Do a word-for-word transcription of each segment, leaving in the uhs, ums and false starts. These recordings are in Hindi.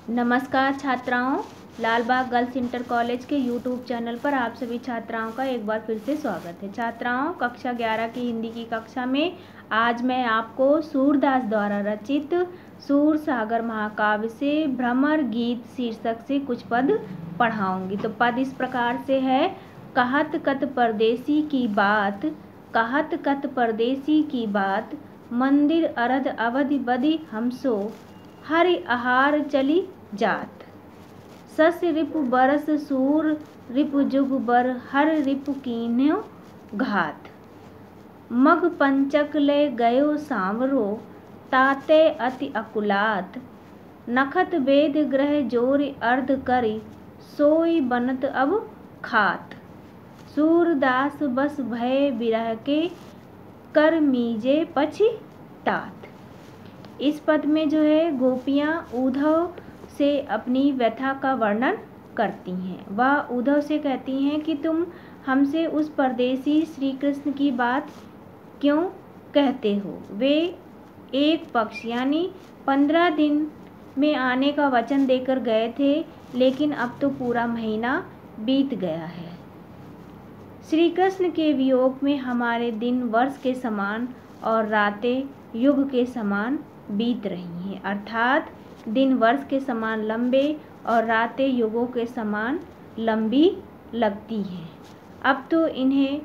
नमस्कार छात्राओं, लालबाग गर्ल्स इंटर कॉलेज के यूट्यूब चैनल पर आप सभी छात्राओं का एक बार फिर से स्वागत है। छात्राओं, कक्षा ग्यारह की हिंदी की कक्षा में आज मैं आपको सूरदास द्वारा रचित सूर सागर महाकाव्य से भ्रमर गीत शीर्षक से कुछ पद पढ़ाऊंगी। तो पद इस प्रकार से है। कहत कत परदेसी की बात, कहत कत परदेसी की बात, मंदिर अरध अवधि बधि हमसो, हरि आहार चली जात। सस रिपु बरस सूर रिपु जुग बर, हर रिपु कीन्यो घात। मग पंचक ले गयो सांवरो, ताते अति अकुलात। नखत वेद ग्रह जोरि अर्ध करी, सोई बनत अब खात। सूरदास बस भय बिरह के, कर मीजे पछितात। इस पद में जो है गोपियाँ उद्धव से अपनी व्यथा का वर्णन करती हैं। वह उद्धव से कहती हैं कि तुम हमसे उस परदेसी श्री कृष्ण की बात क्यों कहते हो। वे एक पक्ष यानी पंद्रह दिन में आने का वचन देकर गए थे, लेकिन अब तो पूरा महीना बीत गया है। श्री कृष्ण के वियोग में हमारे दिन वर्ष के समान और रातें युग के समान बीत रही हैं। अर्थात दिन वर्ष के समान लंबे और रातें युगों के समान लंबी लगती हैं। अब तो इन्हें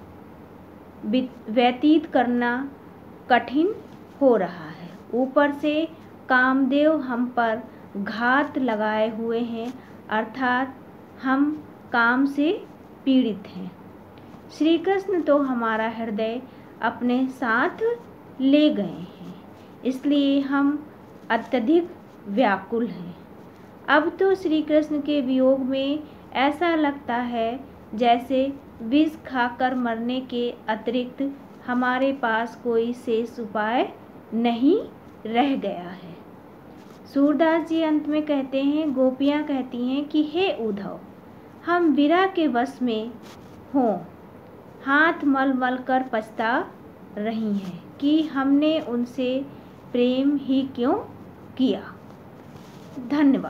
व्यतीत करना कठिन हो रहा है। ऊपर से कामदेव हम पर घात लगाए हुए हैं, अर्थात हम काम से पीड़ित हैं। श्री कृष्ण तो हमारा हृदय अपने साथ ले गए हैं, इसलिए हम अत्यधिक व्याकुल हैं। अब तो श्री कृष्ण के वियोग में ऐसा लगता है जैसे विष खाकर मरने के अतिरिक्त हमारे पास कोई शेष उपाय नहीं रह गया है। सूरदास जी अंत में कहते हैं, गोपियाँ कहती हैं कि हे उद्धव, हम विरह के वश में हों, हाथ मल मल कर पछता रही हैं कि हमने उनसे प्रेम ही क्यों किया। धन्यवाद।